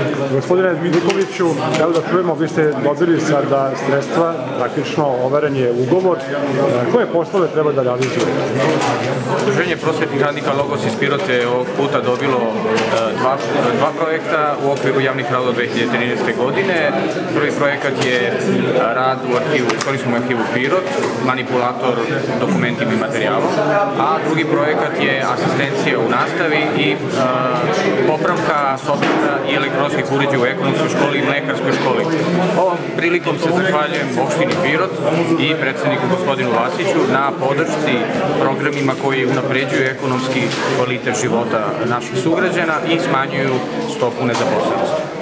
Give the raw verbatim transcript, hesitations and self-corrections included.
Gospodine Nikoliću, evo da čujemo, vi ste dobili sada sredstva, praktično overen je ugovor. Koje poslove treba da realizujete? Udruženje prosvetnih radnika Logos iz Pirota je ovog puta dobilo dva, dva projekta u okviru javnih radova dve hiljade trinaeste. godine. Prvi projekat je rad u arhivu, istorijskom arhivu Pirot, manipulator dokumentima i materijalom, a drugi projekat je asistencija u nastavi i a, popravka softvera i elektronskih uređaja u ekonomskoj školi i mlekarskoj školi. Ovom prilikom se zahvaljujem opštini Pirot i predsedniku gospodinu Vasiću na podršci programima koji unapređuju ekonomski kvalitet života naših sugrađana i smanjuju stopu nezaposlenosti.